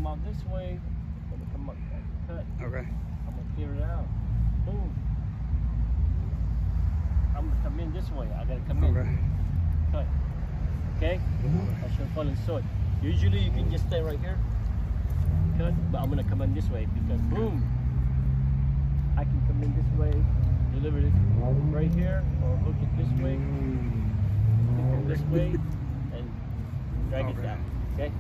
out this way. I'm gonna come up, cut. Okay. I'm gonna clear it out. Boom. I'm gonna come in this way. I gotta come in. Cut. Okay? I should fall and sort. Usually you can just stay right here. Cut. But I'm gonna come in this way because boom. I can come in this way, deliver this right here, or hook it this way, hook it this way, and drag it down. Okay?